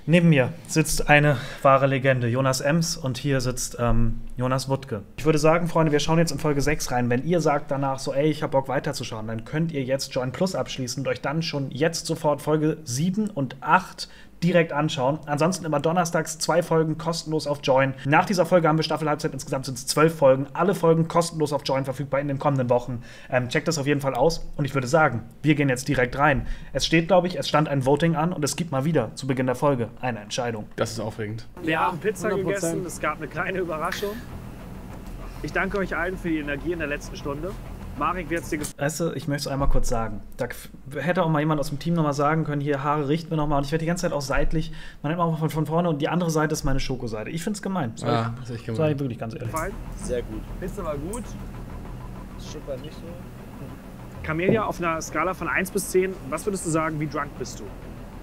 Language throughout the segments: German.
Neben mir sitzt eine wahre Legende, Jonas Ems, und hier sitzt Jonas Wuttke. Ich würde sagen, Freunde, wir schauen jetzt in Folge 6 rein. Wenn ihr sagt danach so, ey, ich hab Bock weiterzuschauen, dann könnt ihr jetzt Join Plus abschließen und euch dann schon jetzt sofort Folge 7 und 8 direkt anschauen. Ansonsten immer donnerstags 2 Folgen kostenlos auf Join. Nach dieser Folge haben wir Staffelhalbzeit. Insgesamt sind es 12 Folgen. Alle Folgen kostenlos auf Join verfügbar in den kommenden Wochen. Checkt das auf jeden Fall aus. Und ich würde sagen, wir gehen jetzt direkt rein. Es steht, glaube ich, es stand ein Voting an und es gibt mal wieder zu Beginn der Folge eine Entscheidung. Das ist aufregend. Wir haben Pizza 100%. gegessen. Es gab eine kleine Überraschung. Ich danke euch allen für die Energie in der letzten Stunde. Marek, wie hat's dir gefallen? Weißt du, ich möchte es einmal kurz sagen. Da hätte auch mal jemand aus dem Team nochmal sagen können, hier, Haare richten wir nochmal. Und ich werde die ganze Zeit auch seitlich. Man nimmt auch mal von vorne und die andere Seite ist meine Schokoseite. Ich finde es gemein. Ja, das ist echt gemein. Sag ich wirklich ganz ehrlich. Sehr gut. Pizza war gut. Schuppe nicht so. Camelia, auf einer Skala von 1 bis 10, was würdest du sagen, wie drunk bist du?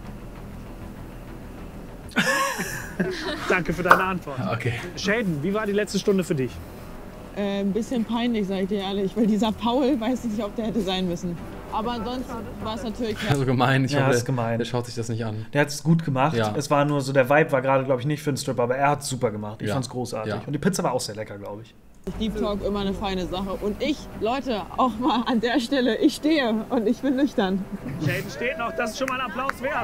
Danke für deine Antwort. Okay. Shaden, wie war die letzte Stunde für dich? Ein bisschen peinlich, sag ich dir ehrlich, weil dieser Paul, weiß ich nicht, ob der hätte sein müssen. Aber ansonsten war es natürlich... Also gemein. Ich Ja, hoffe, ist gemein. der schaut sich das nicht an. Der hat es gut gemacht. Ja. Es war nur so, der Vibe war gerade, glaube ich, nicht für den Strip, aber er hat es super gemacht. Ich Ja. fand es großartig. Ja. Und die Pizza war auch sehr lecker, glaube ich. Deep Talk immer eine feine Sache. Und ich, Leute, auch mal an der Stelle, ich stehe und ich bin nüchtern. Shaden steht noch, das ist schon mal ein Applaus wert.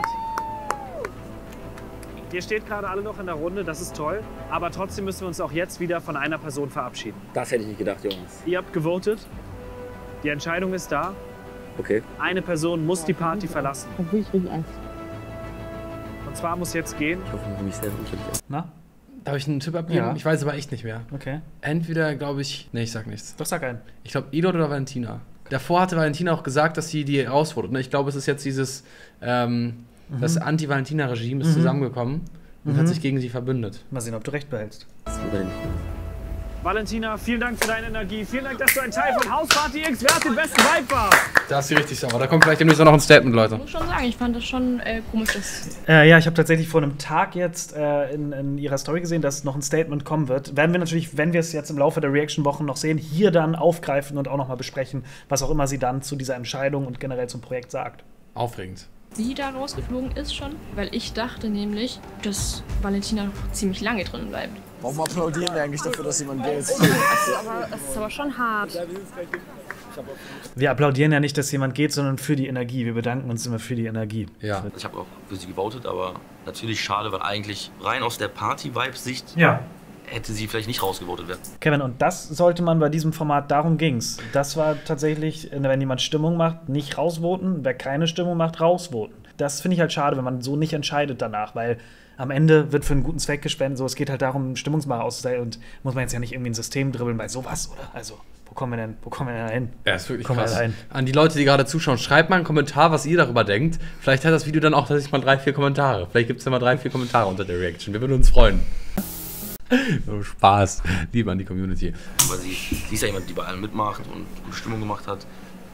Ihr steht gerade alle noch in der Runde, das ist toll. Aber trotzdem müssen wir uns auch jetzt wieder von einer Person verabschieden. Das hätte ich nicht gedacht, Jonas. Ihr habt gewotet. Die Entscheidung ist da. Okay. Eine Person muss die Party verlassen. Da bin ich richtig Angst. Und zwar muss jetzt gehen. Ich hoffe, ich mich sehr unschuldig aus. Na? Darf ich einen Tipp abgeben? Ja. Ich weiß aber echt nicht mehr. Okay. Entweder, glaube ich... Nee, ich sag nichts. Doch, sag einen. Ich glaube, Edot oder Valentina. Davor hatte Valentina auch gesagt, dass sie die rausfordert. Ne? Ich glaube, es ist jetzt dieses... Das Anti-Valentina-Regime ist zusammengekommen und hat sich gegen sie verbündet. Mal sehen, ob du recht behältst. Das wird nicht. Valentina, vielen Dank für deine Energie. Vielen Dank, dass du ein Teil von Hausparty X, wer hat den besten Vibe warst. Da ist sie richtig sauer. Da kommt vielleicht demnächst auch noch ein Statement, Leute. Ich muss schon sagen, ich fand das schon komisch, dass Ja, ich habe tatsächlich vor einem Tag jetzt in ihrer Story gesehen, dass noch ein Statement kommen wird. Werden wir natürlich, wenn wir es jetzt im Laufe der Reaction-Wochen noch sehen, hier dann aufgreifen und auch noch mal besprechen, was auch immer sie dann zu dieser Entscheidung und generell zum Projekt sagt. Aufregend. sie da rausgeflogen ist schon. Weil ich dachte nämlich, dass Valentina noch ziemlich lange drin bleibt. Warum applaudieren wir eigentlich dafür, dass jemand geht? Das ist aber schon hart. Wir applaudieren ja nicht, dass jemand geht, sondern für die Energie. Wir bedanken uns immer für die Energie. Ja. Ich habe auch für sie gewotet, aber natürlich schade, weil eigentlich rein aus der Party-Vibes-Sicht Ja. hätte sie vielleicht nicht rausgevotet werden. Kevin, und das sollte man bei diesem Format, darum ging's. Das war tatsächlich, wenn jemand Stimmung macht, nicht rausvoten. Wer keine Stimmung macht, rausvoten. Das finde ich halt schade, wenn man so nicht entscheidet danach, weil am Ende wird für einen guten Zweck gespendet. So, es geht halt darum, Stimmungsmacher auszuteilen und muss man jetzt ja nicht irgendwie ein System dribbeln bei sowas, oder? Also, wo kommen wir denn da hin? Ja, ist wirklich Kommen wir krass. da hin? An die Leute, die gerade zuschauen, schreibt mal einen Kommentar, was ihr darüber denkt. Vielleicht hat das Video dann auch tatsächlich mal 3-4 Kommentare. Vielleicht gibt es ja mal 3-4 Kommentare unter der Reaction. Wir würden uns freuen. Oh, Spaß. Liebe an die Community. Weil sie ist ja jemand, die bei allem mitmacht und gute Stimmung gemacht hat.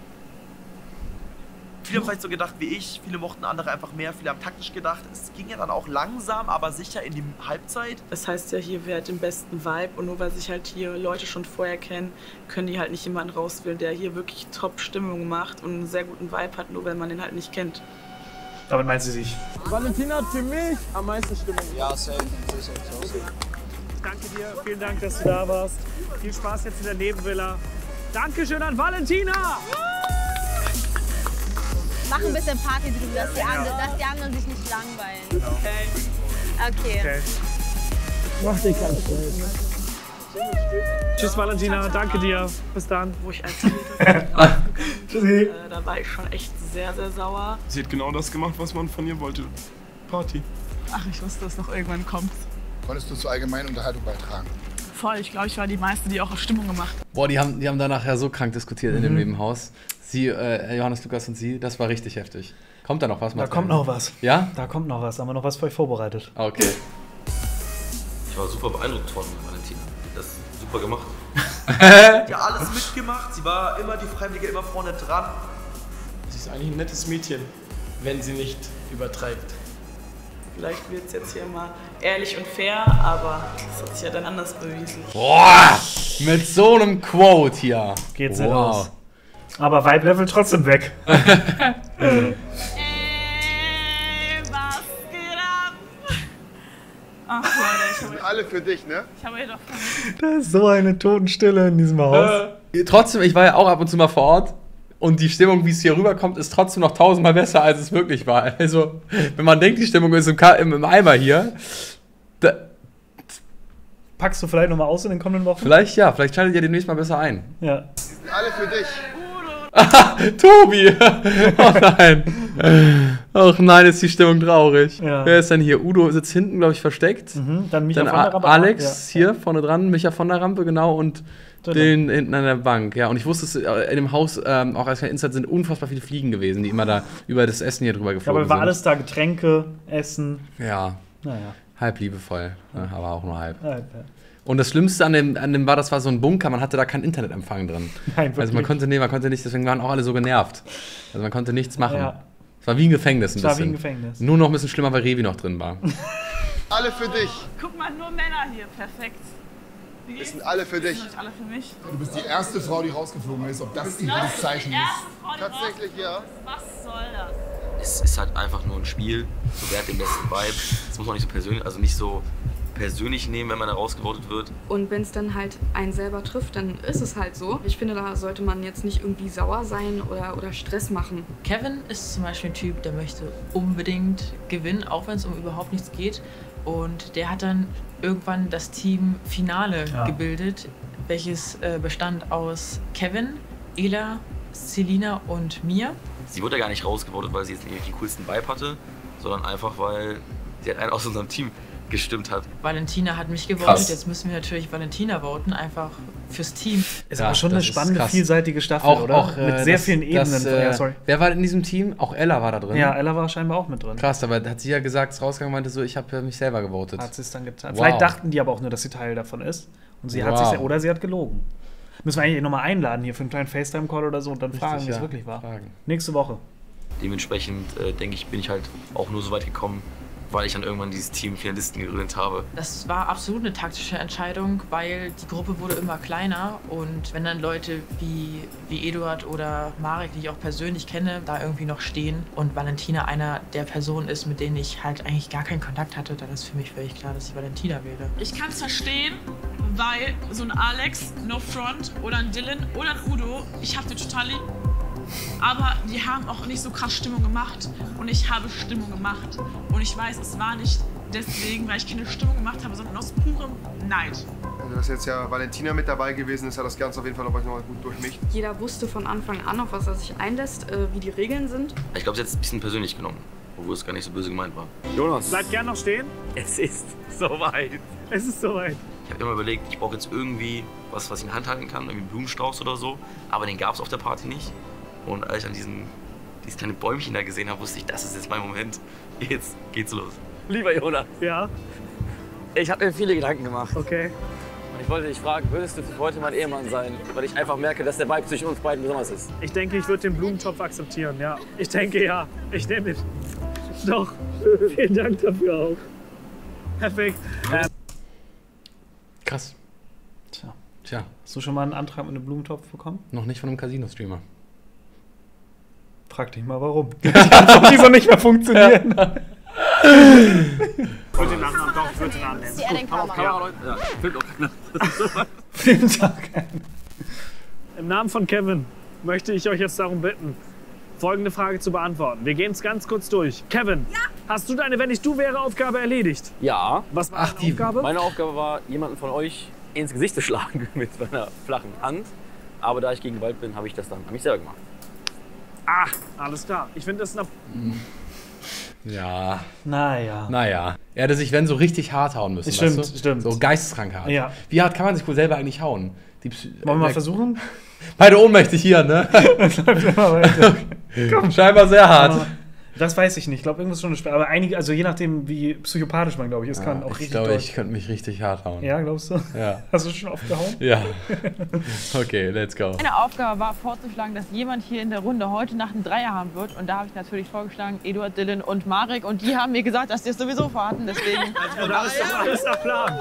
Viele haben vielleicht so gedacht wie ich, viele mochten andere einfach mehr, viele haben taktisch gedacht. Es ging ja dann auch langsam, aber sicher in die Halbzeit. Das heißt ja hier, wer hat den besten Vibe, und nur weil sich halt hier Leute schon vorher kennen, können die halt nicht jemanden rauswählen, der hier wirklich Top-Stimmung macht und einen sehr guten Vibe hat, nur weil man den halt nicht kennt. Damit meint sie sich. Valentina hat für mich am meisten Stimmung. Ja, safe. Danke dir, vielen Dank, dass du da warst. Viel Spaß jetzt in der Nebenvilla. Dankeschön an Valentina! Mach ein bisschen Party drüben, dass die anderen sich nicht langweilen. Okay. Mach dich ganz schnell. Tschüss Valentina, danke dir. Bis dann. Wo ich als Tschüssi. Da war ich schon echt sehr, sehr sauer. Sie hat genau das gemacht, was man von ihr wollte. Party. Ach, ich wusste, dass noch irgendwann kommt. Konntest du zur allgemeinen Unterhaltung beitragen? Voll, ich glaube, ich war die meiste, die auch Stimmung gemacht. Boah, die haben danach ja so krank diskutiert in dem Nebenhaus. Sie, Johannes, Lukas und sie, das war richtig heftig. Kommt da noch was? Da kommt noch was. Ja? Da kommt noch was. Haben wir noch was für euch vorbereitet? Okay. Ich war super beeindruckt von Valentina. Das super gemacht. Die hat alles mitgemacht, sie war immer die Freiwillige, immer vorne dran. Sie ist eigentlich ein nettes Mädchen, wenn sie nicht übertreibt. Vielleicht wird es jetzt hier mal ehrlich und fair, aber das hat sich ja dann anders bewiesen. Boah! Mit so einem Quote hier. Geht's nicht aus. Aber Vibe-Level trotzdem weg. Was geht ab? Ach Leute, Die sind alle für dich, ne? ich habe hier doch vermisst. Da ist so eine Totenstille in diesem Haus. Trotzdem, ich war ja auch ab und zu mal vor Ort. Und die Stimmung, wie es hier rüberkommt, ist trotzdem noch 1000-mal besser, als es wirklich war. Also, wenn man denkt, die Stimmung ist im Eimer hier. Packst du vielleicht nochmal aus in den kommenden Wochen? Vielleicht ja, vielleicht schaltet ihr demnächst mal besser ein. Ja. Die sind alle für dich. Tobi! Oh nein. Ach nein, ist die Stimmung traurig. Ja. Wer ist denn hier? Udo sitzt hinten, glaube ich, versteckt. Dann Micha von der Rampe. Alex hier vorne dran, Micha von der Rampe, genau. Und den hinten an der Bank. Ja, und ich wusste, in dem Haus, auch als kein Insight, sind unfassbar viele Fliegen gewesen, die immer da über das Essen hier drüber geflogen sind. Aber war alles da, Getränke, Essen. Ja. Naja. Halb liebevoll, aber auch nur halb. Ja. Und das Schlimmste an dem war, das war so ein Bunker, man hatte da keinen Internetempfang drin. Nein, wirklich. Also man konnte nicht, deswegen waren auch alle so genervt. Also man konnte nichts machen. Ja. Es war wie ein Gefängnis ein bisschen. Es war wie ein Gefängnis. Nur noch ein bisschen schlimmer, weil Revi noch drin war. Alle für dich. Guck mal, nur Männer hier, perfekt. Die sind alle für dich. Die sind alle für mich. Du bist die erste Frau, die rausgeflogen ist. Ob das ein gutes Zeichen ist? Tatsächlich, ja. Was soll das? Es ist halt einfach nur ein Spiel. So, wer hat den besten Vibe? Das muss man nicht so persönlich, also nicht so persönlich nehmen, wenn man da rausgevotet wird. Und wenn es dann halt einen selber trifft, dann ist es halt so. Ich finde, da sollte man jetzt nicht irgendwie sauer sein oder Stress machen. Kevin ist zum Beispiel ein Typ, der möchte unbedingt gewinnen, auch wenn es um überhaupt nichts geht. Und der hat dann irgendwann das Team Finale gebildet, welches bestand aus Kevin, Ela, Selina und mir. Sie wurde ja gar nicht rausgevotet, weil sie jetzt nicht den coolsten Vibe hatte, sondern einfach, weil sie halt einen aus unserem Team gestimmt hat. Valentina hat mich gewotet, jetzt müssen wir natürlich Valentina voten, einfach fürs Team. Ist aber schon eine spannende, vielseitige Staffel, oder? Auch, mit sehr vielen Ebenen. Wer war in diesem Team? Auch Ella war da drin. Ja, Ella war scheinbar auch mit drin. Krass, aber hat sie ja gesagt, rausgegangen meinte so, ich habe mich selber gewotet. Hat sie es dann getan. Wow. Vielleicht dachten die aber auch nur, dass sie Teil davon ist. Und sie hat sich, oder sie hat gelogen. Müssen wir eigentlich nochmal einladen hier für einen kleinen FaceTime-Call oder so und dann fragen, wie es wirklich war. Nächste Woche. Dementsprechend, denke ich, bin ich halt auch nur so weit gekommen, weil ich dann irgendwann dieses Team Finalisten gegründet habe. Das war absolut eine taktische Entscheidung, weil die Gruppe wurde immer kleiner und wenn dann Leute wie Eduard oder Marek, die ich auch persönlich kenne, da irgendwie noch stehen und Valentina einer der Personen ist, mit denen ich halt eigentlich gar keinen Kontakt hatte, dann ist für mich völlig klar, dass ich Valentina wähle. Ich kann es verstehen, weil so ein Alex, No Front oder ein Dylan oder ein Udo, ich hab die total lieb. Aber die haben auch nicht so krass Stimmung gemacht und ich habe Stimmung gemacht. Und ich weiß, es war nicht deswegen, weil ich keine Stimmung gemacht habe, sondern aus purem Neid. Also dass jetzt ja Valentina mit dabei gewesen ist, hat das Ganze auf jeden Fall noch mal gut durchmischt. Jeder wusste von Anfang an, auf was er sich einlässt, wie die Regeln sind. Ich glaube, sie hat es ein bisschen persönlich genommen, obwohl es gar nicht so böse gemeint war. Jonas, bleibt gern noch stehen. Es ist soweit. Es ist soweit. Ich habe immer überlegt, ich brauche jetzt irgendwie was ich in der Hand halten kann, irgendwie einen Blumenstrauß oder so. Aber den gab es auf der Party nicht. Und als ich an dieses kleine Bäumchen da gesehen habe, wusste ich, das ist jetzt mein Moment. Jetzt geht's los. Lieber Jonas. Ja? Ich habe mir viele Gedanken gemacht. Okay. Und ich wollte dich fragen, würdest du für heute mein Ehemann sein? Weil ich einfach merke, dass der Vibe zwischen uns beiden besonders ist. Ich denke, ich würde den Blumentopf akzeptieren, ja. Ich denke, ja. Ich nehme ihn. Doch. Vielen Dank dafür auch. Perfekt. Krass. Tja. Hast du schon mal einen Antrag mit einem Blumentopf bekommen? Noch nicht von einem Casino-Streamer. Frag dich mal, warum. Die Antwort, die so nicht mehr funktionieren. Ich wollte den Nachnamen, doch, ich würde den Namen nennen. Sie den Kamera. Ja, Leute. Ja, filmt auch keiner. Vielen Dank. Im Namen von Kevin möchte ich euch jetzt darum bitten, folgende Frage zu beantworten. Wir gehen es ganz kurz durch. Kevin, hast du deine Wenn-ich-du-wäre-Aufgabe erledigt? Ja. Was war deine Aufgabe? Meine Aufgabe war, jemanden von euch ins Gesicht zu schlagen mit meiner flachen Hand. Aber da ich gegen Wald bin, habe ich das dann an mich selber gemacht. Ah, alles klar. Ich finde das Ja. Naja. Er hätte sich, wenn, so richtig hart hauen müssen. Stimmt, weißt du? stimmt. So geisteskrank hart. Ja. Wie hart kann man sich wohl selber eigentlich hauen? Wollen wir mal versuchen? Beide ohnmächtig hier, ne? Komm. Scheinbar sehr hart. Das weiß ich nicht. Ich glaube, irgendwas schon schwer. Aber einige, also je nachdem, wie psychopathisch man, glaube ich, ist, kann auch richtig. Ich glaube, ich könnte mich richtig hart hauen. Ja, glaubst du? Ja. Hast du schon aufgehauen? Ja. Okay, let's go. Meine Aufgabe war vorzuschlagen, dass jemand hier in der Runde heute Nacht einen Dreier haben wird. Und da habe ich natürlich vorgeschlagen, Eduard, Dylan und Marek. Und die haben mir gesagt, dass die es sowieso vorhatten. Deswegen. Das ist doch alles nach Plan.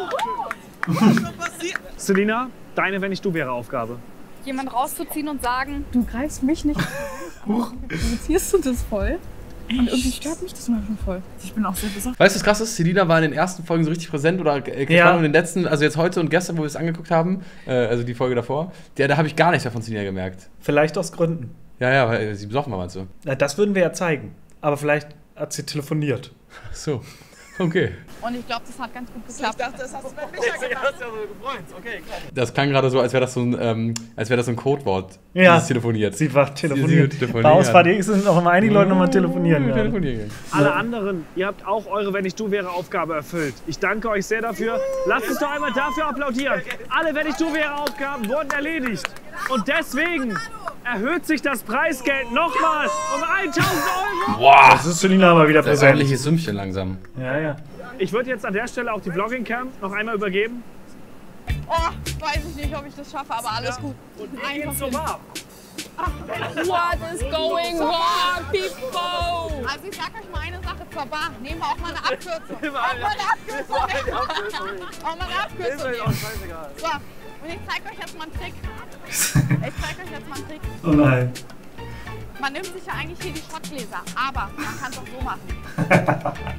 Selina, deine Wenn-ich-du-wäre-Aufgabe. Jemand rauszuziehen und sagen, du greifst mich nicht. Provozierst du das voll? Und irgendwie stört mich das manchmal voll. Ich bin auch sehr besorgt. Weißt du, was krass ist? Selina war in den ersten Folgen so richtig präsent oder Ja. und in den letzten, also jetzt heute und gestern, wo wir es angeguckt haben, also die Folge davor, da habe ich gar nichts mehr von Selina gemerkt. Vielleicht aus Gründen. Ja, weil sie besoffen war, meinst du? Na, das würden wir ja zeigen. Aber vielleicht hat sie telefoniert. Ach so, okay. Und ich glaube, das hat ganz gut geklappt. Ich dachte, das hast du mit Micha gemacht. Du hast ja so gefreut. Okay, klar. Das klang gerade so, als wäre das so ein Codewort. Ja. Dieses telefoniert. Sie war telefoniert. telefoniert. Bei Ausfahrt X sind auch immer einige Leute nochmal telefonieren. Ja. Alle anderen, ihr habt auch eure Wenn ich du wäre Aufgabe erfüllt. Ich danke euch sehr dafür. Lasst uns doch einmal dafür applaudieren. Alle Wenn ich du wäre Aufgaben wurden erledigt. Und deswegen erhöht sich das Preisgeld nochmal um 1.000 €. Wow. Das ist Selina mal wieder Das ist präsent. ein ordentliches Sümmchen langsam. Ja. Ich würde jetzt an der Stelle auch die Vlogging-Cam noch einmal übergeben. Oh, weiß ich nicht, ob ich das schaffe, aber alles gut. Einfach so warm. What is going wrong, people? Also ich sag euch mal eine Sache zur Bar. Nehmen wir auch mal eine Abkürzung. Auch mal eine Abkürzung. Auch mal eine Abkürzung nehmen. So, und ich zeig euch jetzt mal einen Trick. Oh nein. Man nimmt sich ja eigentlich hier die Schottgläser, aber man kann es auch so machen.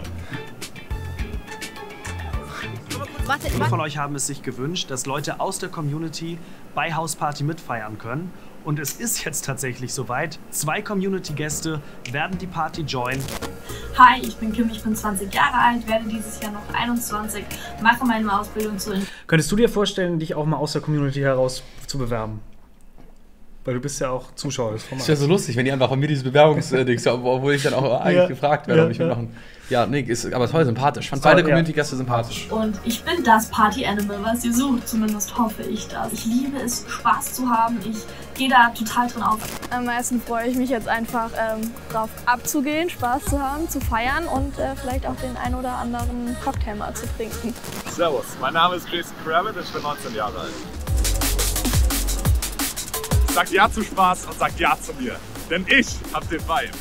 Viele von euch haben es sich gewünscht, dass Leute aus der Community bei Hausparty mitfeiern können. Und es ist jetzt tatsächlich soweit. 2 Community-Gäste werden die Party joinen. Hi, ich bin Kim, ich bin 20 Jahre alt, werde dieses Jahr noch 21, mache meine Ausbildung zu... Könntest du dir vorstellen, dich auch mal aus der Community heraus zu bewerben? Weil du bist ja auch Zuschauer des Formats. Ist ja so lustig, wenn die einfach von mir dieses Bewerbungsdings, obwohl ich dann auch eigentlich gefragt werde, ob ich mitmachen. Ja, nee, ist aber toll, sympathisch. Ich fand beide Community-Gäste sympathisch. Und ich bin das Party-Animal, was ihr sucht, zumindest hoffe ich das. Ich liebe es, Spaß zu haben, ich gehe da total drin auf. Am meisten freue ich mich jetzt einfach drauf abzugehen, Spaß zu haben, zu feiern und vielleicht auch den ein oder anderen Cocktail mal zu trinken. Servus, mein Name ist Jason Kravitz, ich bin 19 Jahre alt. Sagt ja zu Spaß und sagt ja zu mir, denn ich hab den Vibe.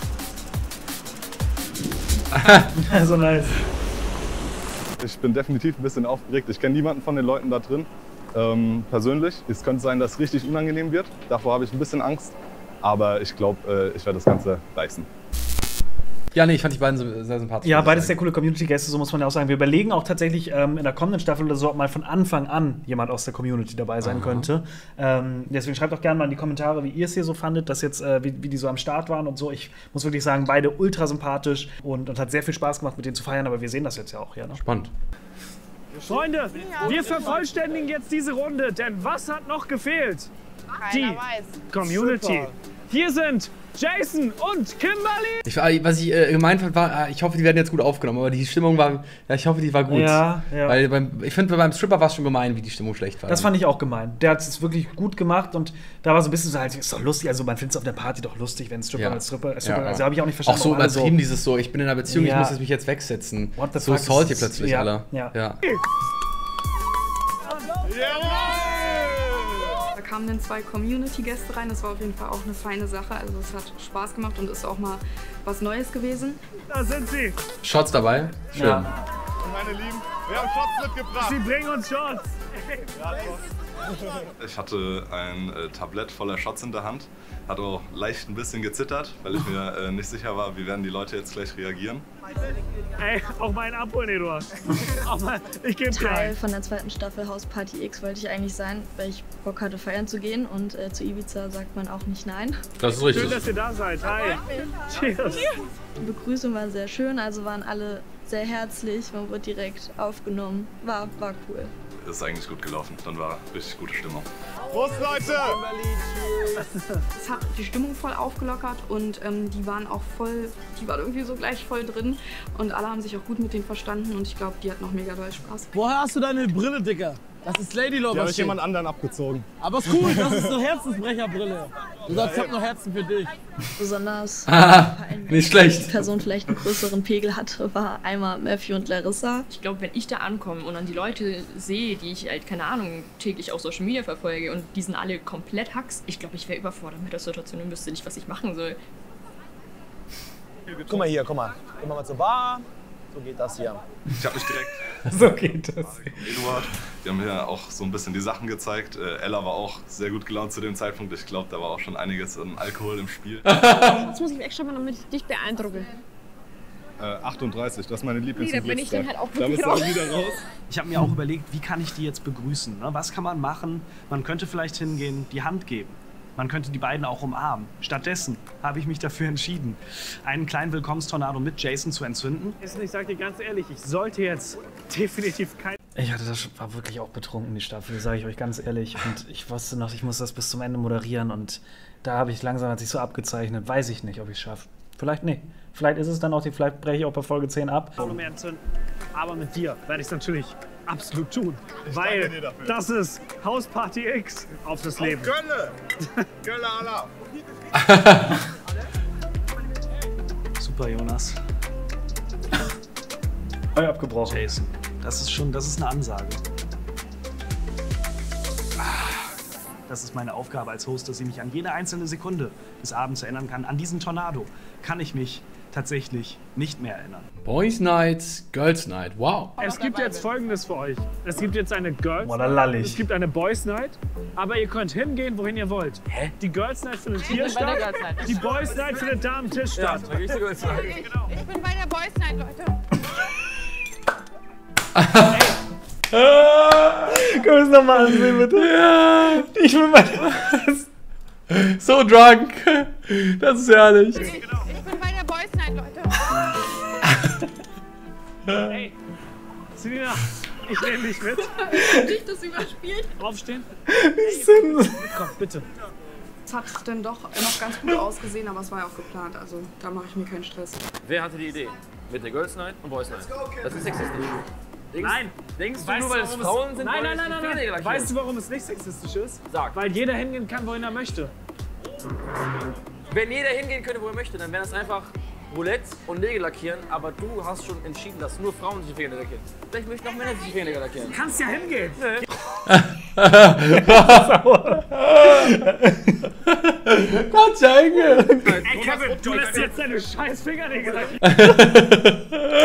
So nice. Ich bin definitiv ein bisschen aufgeregt. Ich kenne niemanden von den Leuten da drin persönlich. Es könnte sein, dass es richtig unangenehm wird. Davor habe ich ein bisschen Angst. Aber ich glaube, ich werde das Ganze reißen. Ja, nee, ich fand die beiden sehr sympathisch. Ja, beides sehr coole Community-Gäste, so muss man ja auch sagen. Wir überlegen auch tatsächlich in der kommenden Staffel oder so, ob mal von Anfang an jemand aus der Community dabei sein könnte. Deswegen schreibt doch gerne mal in die Kommentare, wie ihr es hier so fandet, dass jetzt, wie die so am Start waren und so. Ich muss wirklich sagen, beide ultra sympathisch und hat sehr viel Spaß gemacht, mit denen zu feiern, aber wir sehen das jetzt ja auch hier. Ne? Spannend. Freunde, wir vervollständigen jetzt diese Runde, denn was hat noch gefehlt? Die Community. Hier sind Jason und Kimberly. Was ich gemeint fand, war, ich hoffe, die werden jetzt gut aufgenommen, aber die Stimmung war, ja, ich hoffe, die war gut. Ja. Weil ich finde, beim Stripper war es schon gemein, wie die Stimmung schlecht war. Das fand ich auch gemein. Der hat es wirklich gut gemacht und da war so ein bisschen so, halt, ist doch lustig, also man findet es auf der Party doch lustig, wenn Stripper als Stripper, also habe ich auch nicht verstanden. Auch so übertrieben, dieses so, ich bin in einer Beziehung, ich muss mich jetzt wegsetzen. So salty plötzlich alle. Ja. Da kamen dann 2 Community-Gäste rein. Das war auf jeden Fall auch eine feine Sache. Also es hat Spaß gemacht und ist auch mal was Neues gewesen. Da sind sie. Shots dabei. Schön. Ja. Und meine Lieben, wir haben Shots mitgebracht. Sie bringen uns Shots. Ich hatte ein Tablett voller Shots in der Hand. Hat auch leicht ein bisschen gezittert, weil ich mir nicht sicher war, wie werden die Leute jetzt gleich reagieren. Ey, auch mal einen abholen, Eduard. Ich gebe Teil von der 2. Staffel Hausparty X wollte ich eigentlich sein, weil ich Bock hatte, feiern zu gehen. Und zu Ibiza sagt man auch nicht nein. Das ist richtig. Schön, dass ihr da seid. Hi. Cheers. Die Begrüßung war sehr schön, also waren alle sehr herzlich. Man wurde direkt aufgenommen. War cool. Ist eigentlich gut gelaufen. Dann war richtig gute Stimmung. Prost, Leute! Es hat die Stimmung voll aufgelockert und die waren irgendwie so gleich voll drin und alle haben sich auch gut mit denen verstanden und ich glaube, die hatten noch mega doll Spaß. Woher hast du deine Brille, Dicker? Das ist Lady Love. Die habe ich jemand anderen abgezogen. Aber ist cool, das ist eine Herzensbrecherbbrille. Du sagst, ich hab noch Herzen für dich. Besonders nicht schlecht. Die Person vielleicht einen größeren Pegel hatte, war einmal Matthew und Larissa. Ich glaube, wenn ich da ankomme und dann die Leute sehe, die ich halt, keine Ahnung, täglich auf Social Media verfolge und die sind alle komplett Hacks, ich glaube, ich wäre überfordert mit der Situation und wüsste nicht, was ich machen soll. Guck mal hier, guck mal. Gehen wir mal zur Bar. So geht das hier. Ich habe mich direkt... So geht das. Eduard, wir haben ja auch so ein bisschen die Sachen gezeigt. Ella war auch sehr gut gelaunt zu dem Zeitpunkt. Ich glaube, da war auch schon einiges an Alkohol im Spiel. Jetzt muss ich extra mal, damit ich dich beeindrucke. 38, das ist meine Da bin ich dann Lieblingsgeburtstag. halt auch Da wirklich bist du raus. auch wieder raus. Ich habe mir auch überlegt, wie kann ich die jetzt begrüßen? Ne? Was kann man machen? Man könnte vielleicht hingehen, die Hand geben. Man könnte die beiden auch umarmen. Stattdessen habe ich mich dafür entschieden, einen kleinen Willkommenstornado mit Jason zu entzünden. Ich sage dir ganz ehrlich, ich sollte jetzt definitiv kein... war wirklich auch betrunken, die Staffel, sage ich euch ganz ehrlich. Und ich wusste noch, ich muss das bis zum Ende moderieren. Und da habe ich langsam, hat sich so abgezeichnet, weiß ich nicht, ob ich es schaffe. Vielleicht nicht. Vielleicht ist es dann auch vielleicht breche ich auch bei Folge 10 ab. Mehr entzünden. Aber mit dir werde ich es natürlich absolut tun. Weil das ist Hausparty X auf das Leben. Gölle! Gölle Alarm! Super, Jonas. Abgebrochen. Jason, das ist eine Ansage. Das ist meine Aufgabe als Host, dass ich mich an jede einzelne Sekunde des Abends erinnern kann. An diesen Tornado kann ich mich tatsächlich nicht mehr erinnern. Boys Night, Girls Night, wow. Es gibt jetzt Folgendes für euch. Es gibt jetzt eine Girls Boah, da lall ich. Es gibt eine Boys Night, aber ihr könnt hingehen, wohin ihr wollt. Hä? Die Girls Night findet hier statt, die Boys Night findet da am Tisch statt. Ich bin bei der Boys Night, Leute. Können wir es nochmal ansehen, bitte? Ja. Ich bin bei der... So drunk. Das ist herrlich. Ich bin bei der Boys Night, Leute. Hey, Selina, ich nehme dich mit. Nicht das überspielt. Aufstehen. Komm, bitte. Es hat dann doch noch ganz gut ausgesehen, aber es war ja auch geplant, also da mache ich mir keinen Stress. Wer hatte die Idee? Mit der Girls Night und Boys Night. Das ist sexistisch. Nein! Denkst du nur, weil es Frauen sind? Nein, wollen nein, die nein, Fingernägel nein. lackieren? Weißt du, warum es nicht sexistisch ist? Sag. Weil jeder hingehen kann, wohin er möchte. Wenn jeder hingehen könnte, wo er möchte, dann wäre das einfach Roulette und Nägel lackieren, aber du hast schon entschieden, dass nur Frauen sich die Fingernägel lackieren. Vielleicht möchten auch Männer sich die Fingernägel lackieren. Du kannst ja hingehen. Nee. Gott sei Dank. Ey, Kevin, du lässt jetzt deine scheiß Fingernägel lackieren.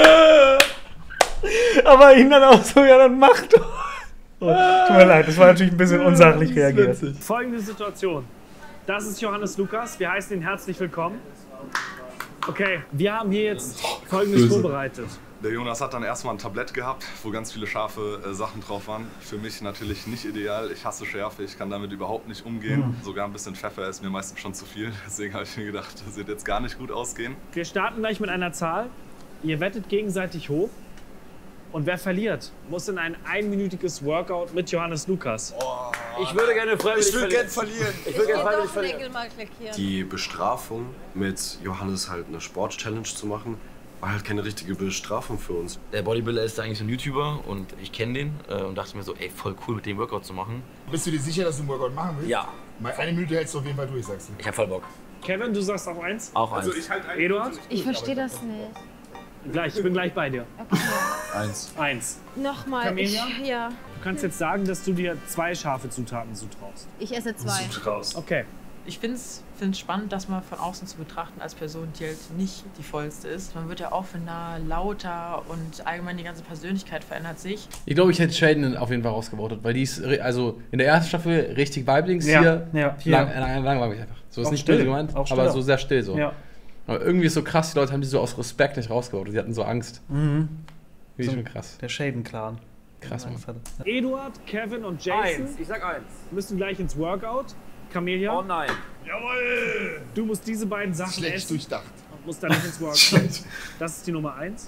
Aber ihn dann auch so, ja, dann mach doch. Oh, tut mir leid, das war natürlich ein bisschen unsachlich reagiert. Folgende Situation. Das ist Johannes Lukas. Wir heißen ihn herzlich willkommen. Okay, wir haben hier jetzt Folgendes vorbereitet. Der Jonas hat dann erstmal ein Tablett gehabt, wo ganz viele scharfe Sachen drauf waren. Für mich natürlich nicht ideal. Ich hasse Schärfe, ich kann damit überhaupt nicht umgehen. Sogar ein bisschen Pfeffer ist mir meistens schon zu viel. Deswegen habe ich mir gedacht, das wird jetzt gar nicht gut ausgehen. Wir starten gleich mit einer Zahl. Ihr wettet gegenseitig hoch. Und wer verliert, muss in ein einminütiges Workout mit Johannes Lukas. Oh, ich würde gerne freiwillig verlieren. Ich will gerne freiwillig verlieren. Die Bestrafung mit Johannes halt eine Sport-Challenge zu machen, war halt keine richtige Bestrafung für uns. Der Bodybuilder ist eigentlich so ein YouTuber und ich kenne den und dachte mir so, ey, voll cool mit dem Workout zu machen. Bist du dir sicher, dass du einen Workout machen willst? Ja. Mal eine Minute hältst du auf jeden Fall durch, sagst du. Ich hab voll Bock. Kevin, du sagst auch eins? Auch eins. Also ich halt Eduard? Ich verstehe das nicht. Gleich, ich bin gleich bei dir. Okay. Eins. Nochmal. Camelia? Ja. Du kannst jetzt sagen, dass du dir 2 scharfe Zutaten zutraust. Ich esse 2. Zutraust. Okay. Ich finde es spannend, das mal von außen zu betrachten als Person, die halt nicht die vollste ist. Man wird ja offener, lauter und allgemein die ganze Persönlichkeit verändert sich. Ich glaube, ich hätte Shaden auf jeden Fall rausgevotet, weil die ist also in der ersten Staffel richtig weiblings, hier langweilig einfach. So ist Auch nicht still. böse gemeint, Auch aber still. so sehr still so. Ja. Aber irgendwie ist so krass, die Leute haben die so aus Respekt nicht rausgevotet, die hatten so Angst. Mhm. Wie So, schon krass. Der Shaden-Clan. Krass, Mann. Eduard, Kevin und Jason. Ich sag 1. Müssen gleich ins Workout. Camelia. Oh nein. Jawohl! Du musst diese beiden Sachen Schlecht essen durchdacht. und musst dann nicht ins Workout. Das ist die Nummer 1.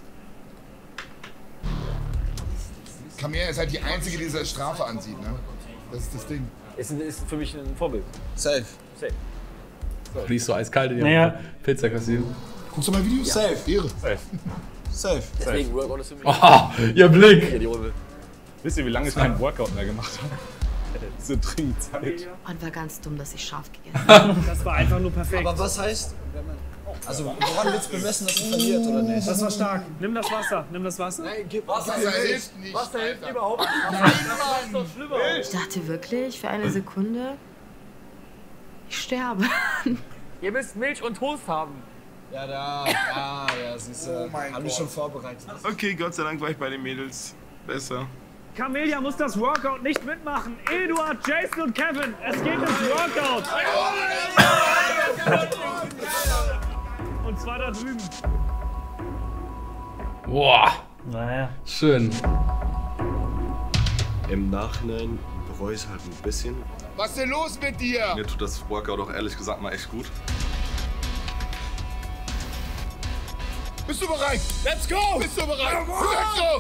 Camilla ist halt die Einzige, die diese Strafe ansieht, ne? Das ist das Ding. Ist für mich ein Vorbild. Safe. Safe. Die ist so eiskalt in ihrem Naja. Pizzakostüm. Guckst du mal Videos? Safe. Irre. Safe. Deswegen Workout ist für mich. Oh, ihr Blick! Wisst ihr, wie lange ich keinen Workout mehr gemacht habe? So dringend Zeit. Und war ganz dumm, dass ich scharf gegessen habe. Das war einfach nur perfekt. Aber was heißt, wenn man. Also, woran wird es bemessen, dass man verliert oder nicht? Das war stark. Nimm das Wasser. Nimm das Wasser. Nein, gib Wasser hilft nicht. Wasser hilft überhaupt nicht. Nein, Das ist doch schlimmer. Ich dachte wirklich, für eine Sekunde, ich sterbe. Ihr müsst Milch und Toast haben. Ja, siehst du. Hab mich schon vorbereitet. Okay, Gott sei Dank war ich bei den Mädels besser. Camelia muss das Workout nicht mitmachen. Eduard, Jason und Kevin, es geht ins Workout. Und zwar da drüben. Boah. Naja. Schön. Im Nachhinein bereue ich es halt ein bisschen. Was ist denn los mit dir? Mir tut das Workout auch ehrlich gesagt mal echt gut. Bist du bereit? Let's go! Bist du bereit? Let's go!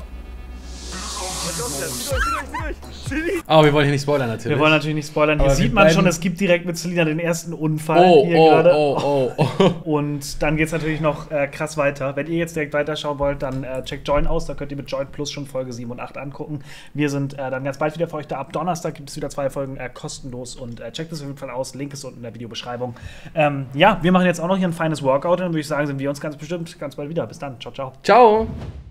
Aber wir wollen hier nicht spoilern natürlich. Wir wollen natürlich nicht spoilern. Hier Aber sieht man schon, es gibt direkt mit Selina den ersten Unfall hier gerade. Und dann geht es natürlich noch krass weiter. Wenn ihr jetzt direkt weiterschauen wollt, dann checkt Join aus. Da könnt ihr mit Join Plus schon Folge 7 und 8 angucken. Wir sind dann ganz bald wieder für euch da. Ab Donnerstag gibt es wieder 2 Folgen kostenlos. Und checkt es auf jeden Fall aus. Link ist unten in der Videobeschreibung. Ja, wir machen jetzt auch noch hier ein feines Workout. Und dann würde ich sagen, sind wir uns ganz bestimmt ganz bald wieder. Bis dann. Ciao, ciao. Ciao.